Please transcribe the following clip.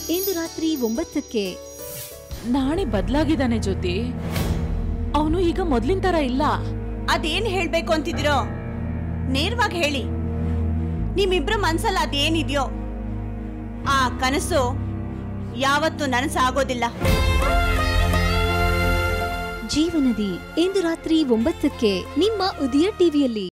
ಇಂದು ರಾತ್ರಿ 9ಕ್ಕೆ. ನಾಣೆ ಬದಲಾಗಿದ್ದಾನೆ ಜ್ಯೋತಿ. ಅವನು ಈಗ ಮೊದ್ಲಿನ ತರ ಇಲ್ಲ. ಅದೇನ್ ಹೇಳ್ಬೇಕು ಅಂತಿದಿರೋ ನೇರವಾಗಿ ಹೇಳಿ. ನಿಮ್ಮಿಬ್ರ ಮನ್ಸಲ್ಲ ಅದೇನಿದ್ಯೋ ಆ ಕನಸು ಯಾವತ್ತೂ ನನಸಾಗೋದಿಲ್ಲ. ಜೀವನದಿ ಇಂದು ರಾತ್ರಿ 9ಕ್ಕೆ ನಿಮ್ಮ ಉದಯ ಟಿವಿಯಲ್ಲಿ.